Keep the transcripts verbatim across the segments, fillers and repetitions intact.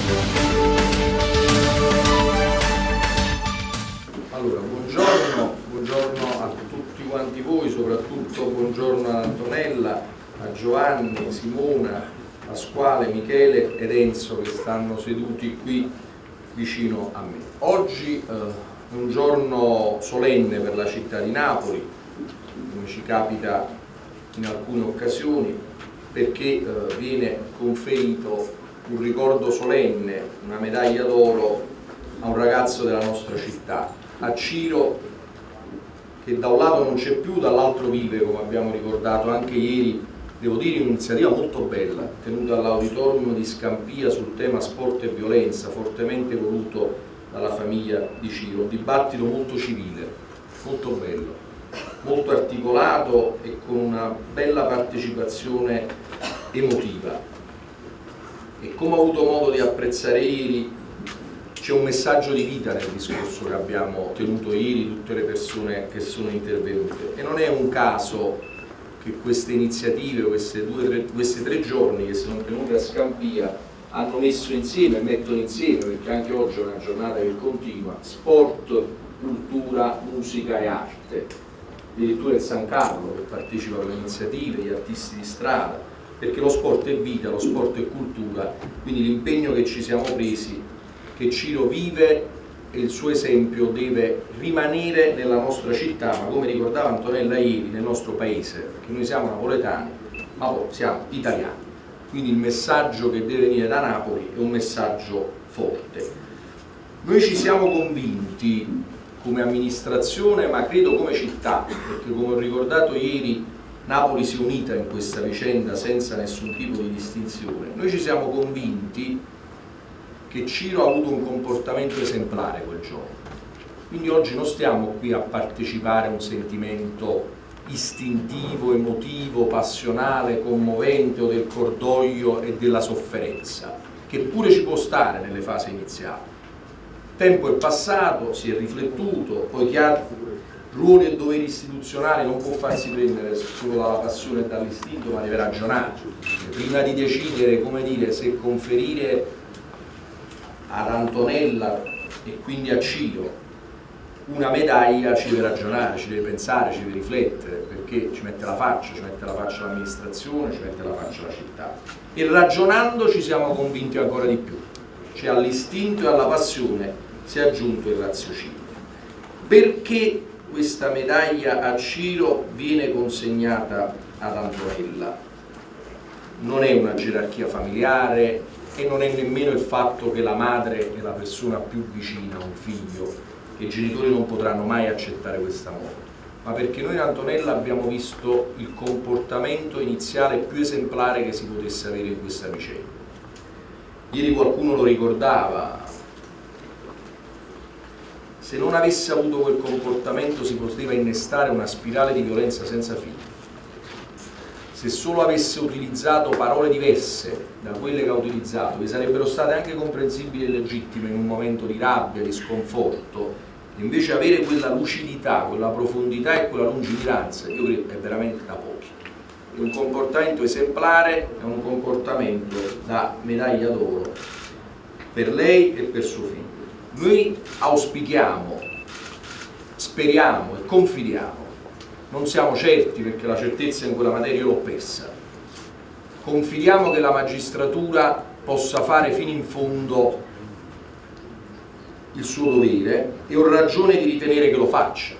Allora, buongiorno, buongiorno a tutti quanti voi, soprattutto buongiorno a Antonella, a Giovanni, Simona, Pasquale, Michele ed Enzo che stanno seduti qui vicino a me. Oggi eh, è un giorno solenne per la città di Napoli, come ci capita in alcune occasioni, perché eh, viene conferito un ricordo solenne, una medaglia d'oro a un ragazzo della nostra città, a Ciro, che da un lato non c'è più, dall'altro vive, come abbiamo ricordato anche ieri, devo dire un'iniziativa molto bella, tenuta all'auditorium di Scampia sul tema sport e violenza, fortemente voluto dalla famiglia di Ciro, un dibattito molto civile, molto bello, molto articolato e con una bella partecipazione emotiva. E come ho avuto modo di apprezzare ieri, c'è un messaggio di vita nel discorso che abbiamo tenuto ieri, tutte le persone che sono intervenute, e non è un caso che queste iniziative, queste due, tre, questi tre giorni che sono tenute a Scampia hanno messo insieme, mettono insieme, perché anche oggi è una giornata che continua, sport, cultura, musica e arte. Addirittura il San Carlo che partecipa alle iniziative, gli artisti di strada, perché lo sport è vita, lo sport è cultura, quindi l'impegno che ci siamo presi, che Ciro vive e il suo esempio deve rimanere nella nostra città, ma come ricordava Antonella ieri, nel nostro paese, perché noi siamo napoletani, ma poi siamo italiani, quindi il messaggio che deve venire da Napoli è un messaggio forte. Noi ci siamo convinti come amministrazione, ma credo come città, perché come ho ricordato ieri Napoli si è unita in questa vicenda senza nessun tipo di distinzione. Noi ci siamo convinti che Ciro ha avuto un comportamento esemplare quel giorno, quindi oggi non stiamo qui a partecipare a un sentimento istintivo, emotivo, passionale, commovente o del cordoglio e della sofferenza, che pure ci può stare nelle fasi iniziali. Il tempo è passato, si è riflettuto, poi chiaro, ruoli e doveri istituzionali non può farsi prendere solo dalla passione e dall'istinto, ma deve ragionare prima di decidere, come dire, se conferire ad Antonella e quindi a Ciro una medaglia. Ci deve ragionare, ci deve pensare, ci deve riflettere, perché ci mette la faccia, ci mette la faccia l'amministrazione, ci mette la faccia la città, e ragionando ci siamo convinti ancora di più, cioè all'istinto e alla passione si è aggiunto il raziocinio. Perché questa medaglia a Ciro viene consegnata ad Antonella? Non è una gerarchia familiare e non è nemmeno il fatto che la madre è la persona più vicina a un figlio, che i genitori non potranno mai accettare questa morte, ma perché noi in Antonella abbiamo visto il comportamento iniziale più esemplare che si potesse avere in questa vicenda. Ieri qualcuno lo ricordava, se non avesse avuto quel comportamento si poteva innestare una spirale di violenza senza fine. Se solo avesse utilizzato parole diverse da quelle che ha utilizzato, che sarebbero state anche comprensibili e legittime in un momento di rabbia, di sconforto, invece avere quella lucidità, quella profondità e quella lungimiranza, io credo è veramente da pochi. È un comportamento esemplare, è un comportamento da medaglia d'oro per lei e per suo figlio. Noi auspichiamo, speriamo e confidiamo, non siamo certi perché la certezza in quella materia l'ho persa, confidiamo che la magistratura possa fare fino in fondo il suo dovere, e ho ragione di ritenere che lo faccia,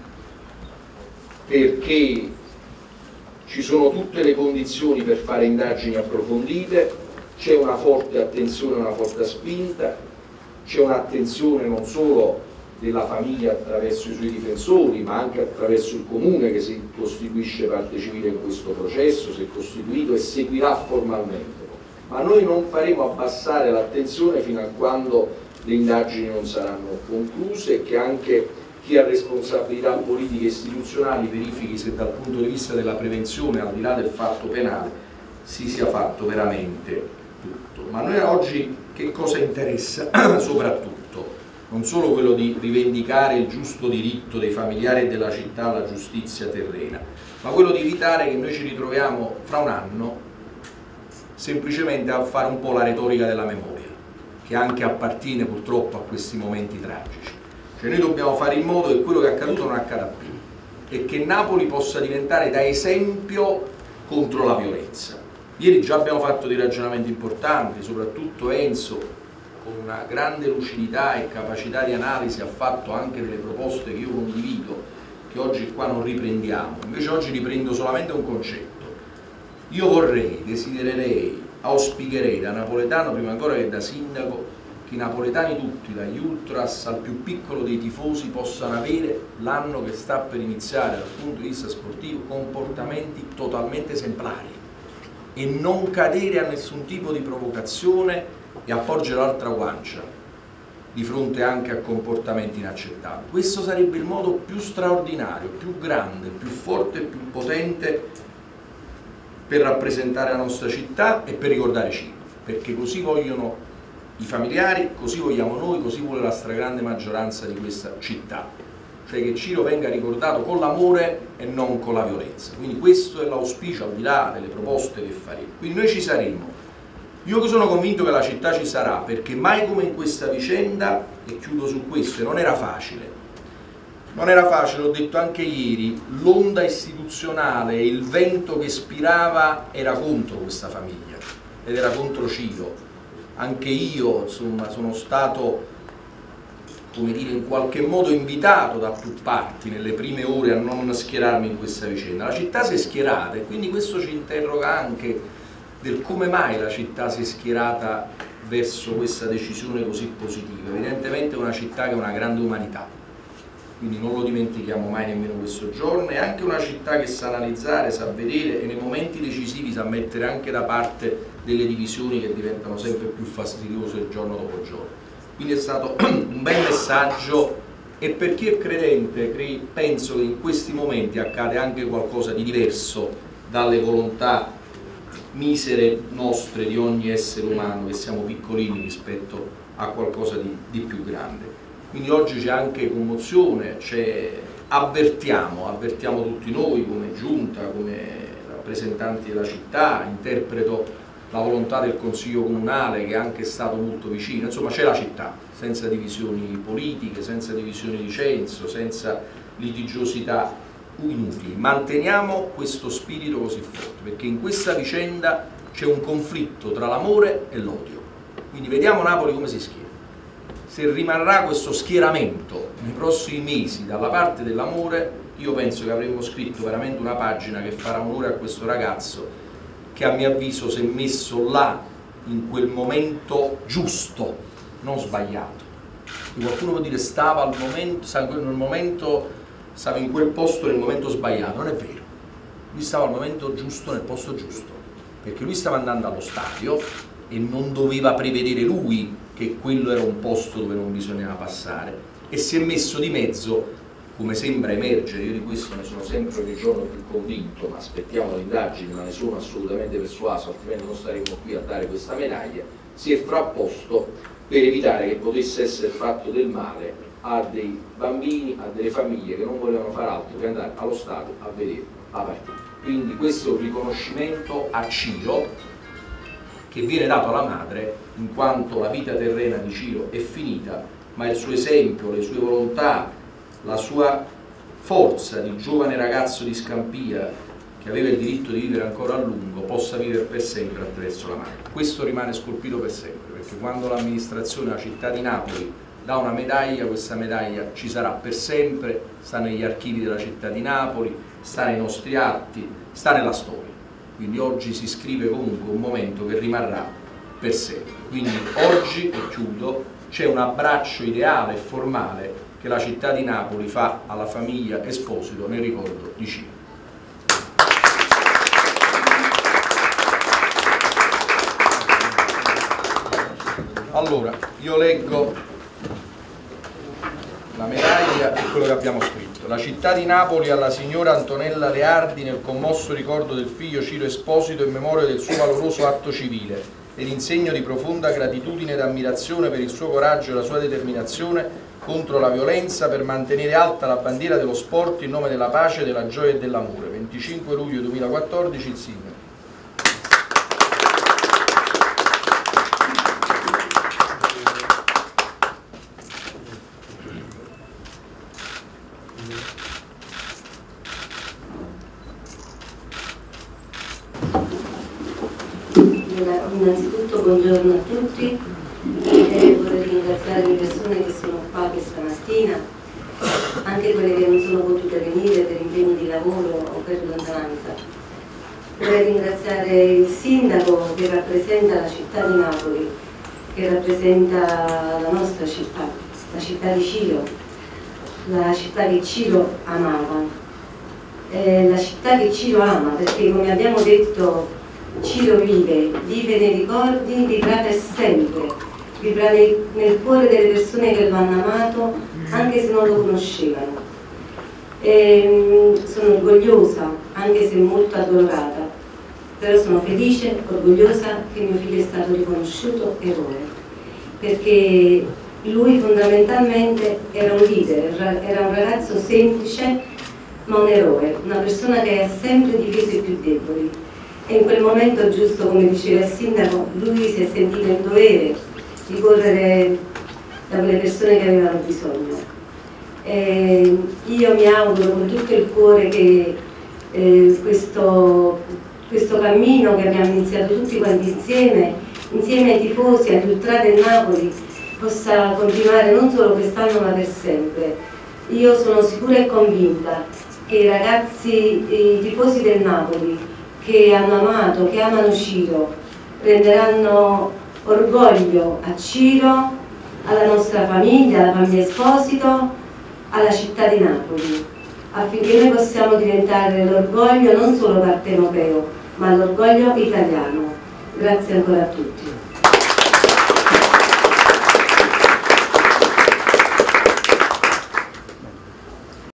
perché ci sono tutte le condizioni per fare indagini approfondite, c'è una forte attenzione, una forte spinta, c'è un'attenzione non solo della famiglia attraverso i suoi difensori, ma anche attraverso il comune che si costituisce parte civile in questo processo, si è costituito e seguirà formalmente. Ma noi non faremo abbassare l'attenzione fino a quando le indagini non saranno concluse e che anche chi ha responsabilità politiche e istituzionali verifichi se dal punto di vista della prevenzione, al di là del fatto penale, si sia fatto veramente tutto. Ma a noi oggi che cosa interessa soprattutto? Non solo quello di rivendicare il giusto diritto dei familiari e della città alla giustizia terrena, ma quello di evitare che noi ci ritroviamo fra un anno semplicemente a fare un po' la retorica della memoria, che anche appartiene purtroppo a questi momenti tragici. Cioè noi dobbiamo fare in modo che quello che è accaduto non accada più e che Napoli possa diventare da esempio contro la violenza. Ieri già abbiamo fatto dei ragionamenti importanti, soprattutto Enzo, con una grande lucidità e capacità di analisi, ha fatto anche delle proposte che io condivido, che oggi qua non riprendiamo. Invece oggi riprendo solamente un concetto. Io vorrei, desidererei, auspicherei da napoletano prima ancora che da sindaco, che i napoletani tutti, dagli ultras al più piccolo dei tifosi, possano avere l'anno che sta per iniziare dal punto di vista sportivo comportamenti totalmente esemplari e non cadere a nessun tipo di provocazione e appoggiare l'altra guancia di fronte anche a comportamenti inaccettabili. Questo sarebbe il modo più straordinario, più grande, più forte e più potente per rappresentare la nostra città e per ricordare Ciro, perché così vogliono i familiari, così vogliamo noi, così vuole la stragrande maggioranza di questa città, cioè che Ciro venga ricordato con l'amore e non con la violenza. Quindi questo è l'auspicio, al di là delle proposte che faremo. Quindi noi ci saremo. Io che sono convinto che la città ci sarà, perché mai come in questa vicenda, e chiudo su questo, e non era facile, non era facile, l'ho detto anche ieri, l'onda istituzionale e il vento che spirava era contro questa famiglia ed era contro Ciro. Anche io, insomma, sono stato, come dire, in qualche modo invitato da più parti nelle prime ore a non schierarmi in questa vicenda. La città si è schierata e quindi questo ci interroga anche del come mai la città si è schierata verso questa decisione così positiva. Evidentemente è una città che ha una grande umanità, quindi non lo dimentichiamo mai nemmeno questo giorno, è anche una città che sa analizzare, sa vedere e nei momenti decisivi sa mettere anche da parte delle divisioni che diventano sempre più fastidiose giorno dopo giorno. Quindi è stato un bel messaggio e per chi è credente penso che in questi momenti accade anche qualcosa di diverso dalle volontà misere nostre di ogni essere umano, che siamo piccolini rispetto a qualcosa di, di più grande. Quindi oggi c'è anche commozione, avvertiamo, avvertiamo tutti noi come giunta, come rappresentanti della città, interpreto la volontà del Consiglio Comunale che è anche stato molto vicino, insomma c'è la città, senza divisioni politiche, senza divisioni di censo, senza litigiosità inutili. Manteniamo questo spirito così forte, perché in questa vicenda c'è un conflitto tra l'amore e l'odio. Quindi vediamo Napoli come si schiera. Se rimarrà questo schieramento nei prossimi mesi dalla parte dell'amore, io penso che avremmo scritto veramente una pagina che farà onore a questo ragazzo che a mio avviso si è messo là in quel momento giusto, non sbagliato. E qualcuno può dire stava al momento, nel momento, stava in quel posto nel momento sbagliato, non è vero. Lui stava al momento giusto nel posto giusto, perché lui stava andando allo stadio e non doveva prevedere lui che quello era un posto dove non bisognava passare e si è messo di mezzo, come sembra emergere. Io di questo ne sono sempre ogni giorno più convinto, ma aspettiamo le indagini, ma ne sono assolutamente persuaso, altrimenti non staremo qui a dare questa medaglia. Si è frapposto per evitare che potesse essere fatto del male a dei bambini, a delle famiglie che non volevano fare altro che andare allo stadio a vedere la partita. Quindi questo è un riconoscimento a Ciro che viene dato alla madre, in quanto la vita terrena di Ciro è finita, ma il suo esempio, le sue volontà, la sua forza di giovane ragazzo di Scampia che aveva il diritto di vivere ancora a lungo, possa vivere per sempre attraverso la madre. Questo rimane scolpito per sempre, perché quando l'amministrazione della città di Napoli dà una medaglia, questa medaglia ci sarà per sempre, sta negli archivi della città di Napoli, sta nei nostri atti, sta nella storia. Quindi oggi si scrive comunque un momento che rimarrà per sempre. Quindi oggi, e chiudo, c'è un abbraccio ideale e formale che la città di Napoli fa alla famiglia Esposito nel ricordo di Ciro. Allora, io leggo la medaglia e quello che abbiamo scritto. La città di Napoli alla signora Antonella Leardi nel commosso ricordo del figlio Ciro Esposito in memoria del suo valoroso atto civile ed in segno di profonda gratitudine ed ammirazione per il suo coraggio e la sua determinazione contro la violenza per mantenere alta la bandiera dello sport in nome della pace, della gioia e dell'amore. venticinque luglio duemilaquattordici, il sindaco. innanzitutto buongiorno a tutti e vorrei ringraziare le persone che sono qua questa mattina, anche quelle che non sono potute venire per impegni di lavoro o per lontananza. Vorrei ringraziare il sindaco che rappresenta la città di Napoli, che rappresenta la nostra città, la città di Ciro, la città che Ciro amava, eh, la città che Ciro ama, perché come abbiamo detto Ciro vive, vive nei ricordi, vivrà per sempre, vivrà nei, nel cuore delle persone che lo hanno amato anche se non lo conoscevano. E, sono orgogliosa, anche se molto addolorata, però sono felice, orgogliosa che mio figlio è stato riconosciuto eroe, perché lui fondamentalmente era un leader, era un ragazzo semplice ma un eroe, una persona che ha sempre difeso i più deboli. E in quel momento giusto, come diceva il sindaco, lui si è sentito in dovere di correre da quelle persone che avevano bisogno. E io mi auguro con tutto il cuore che eh, questo, questo cammino che abbiamo iniziato tutti quanti insieme, insieme ai tifosi, agli ultra del Napoli, possa continuare non solo quest'anno ma per sempre. Io sono sicura e convinta che i ragazzi, i tifosi del Napoli, che hanno amato, che amano Ciro, renderanno orgoglio a Ciro, alla nostra famiglia, alla famiglia Esposito, alla città di Napoli, affinché noi possiamo diventare l'orgoglio non solo partenopeo, ma l'orgoglio italiano. Grazie ancora a tutti.